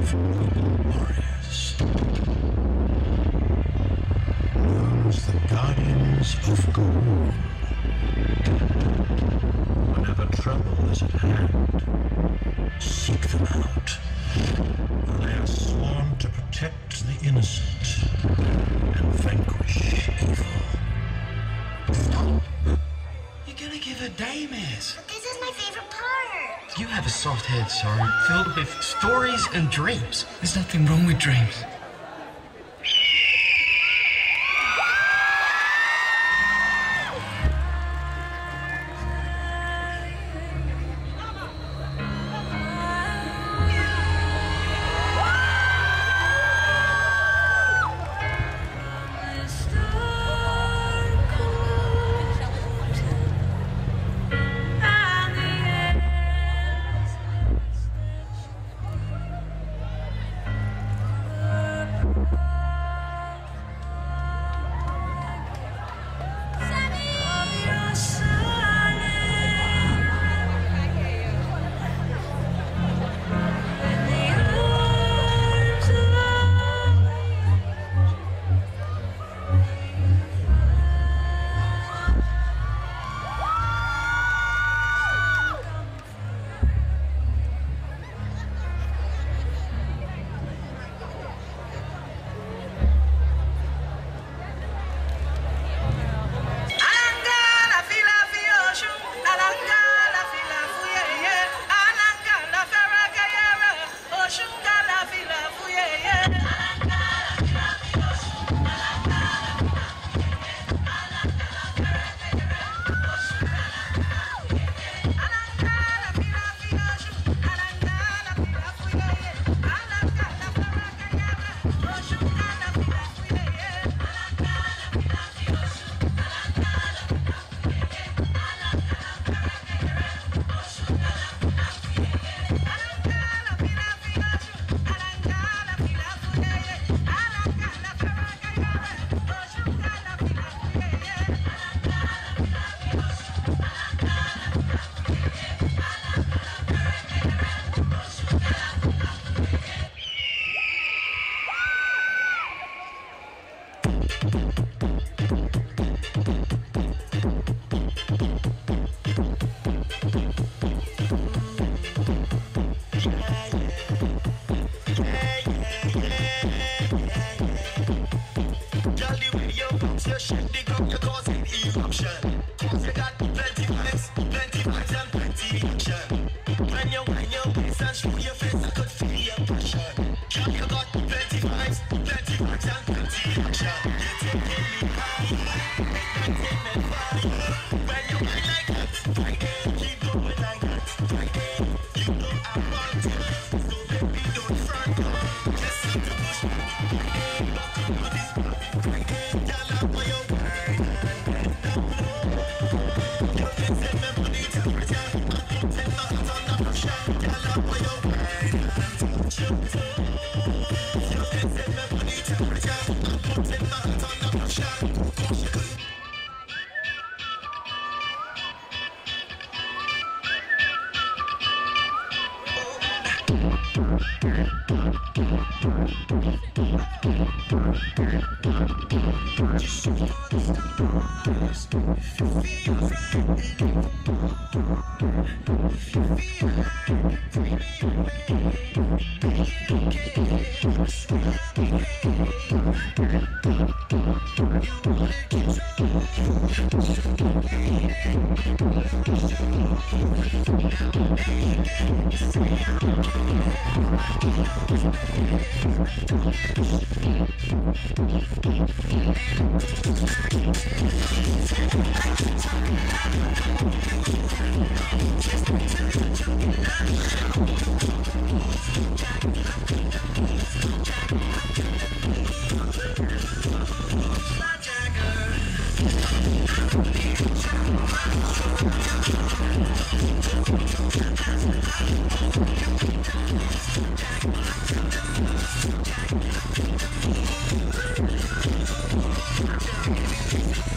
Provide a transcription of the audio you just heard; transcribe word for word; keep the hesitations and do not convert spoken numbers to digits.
of noble warriors, known as the Guardians of Ga'Hoole. Whenever trouble is at hand, seek them out. They are sworn to protect the innocent and vanquish evil. Stop. You're gonna give her nightmares. But this is my favorite part. You have a soft head, Sergeant, filled with stories and dreams. There's nothing wrong with dreams. We'll be right back.